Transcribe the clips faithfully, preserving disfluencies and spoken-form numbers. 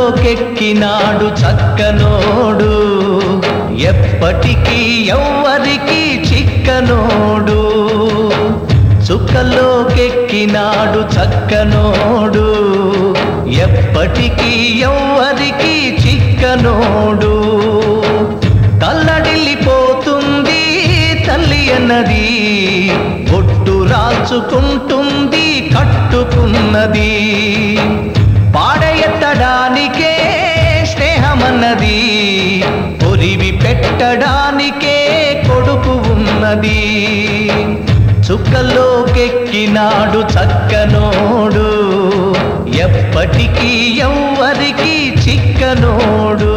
చుక్కలోకెక్కినాడు చక్కనోడు ఎప్పటికీ ఎవ్వరికి చిక్కనోడు చుక్కలోకెక్కినాడు చక్కనోడు ఎప్పటికీ ఎవ్వరికి చిక్కనోడు తల్లడిల్లిపోతుంది తల్లి అన్నది బొట్టు రాల్చుకుంటుంది కట్టుకున్నది పాడెత్తడానికే స్నేహమన్నది పొరివి పెట్టడానికే కొడుకు ఉన్నది చుక్కలోకెక్కినాడు చక్కనోడు ఎప్పటికీ ఎవ్వరికి చిక్కనోడు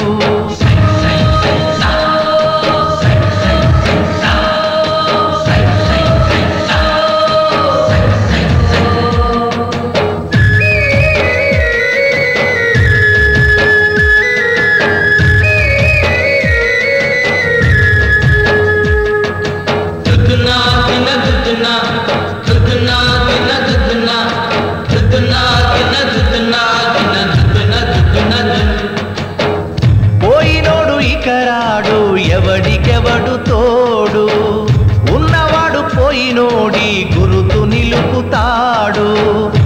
పోయినోడు ఇకరాడు ఎవడికెవడు తోడు ఉన్నవాడు పోయినోడి గురుతు నిలుపుతాడు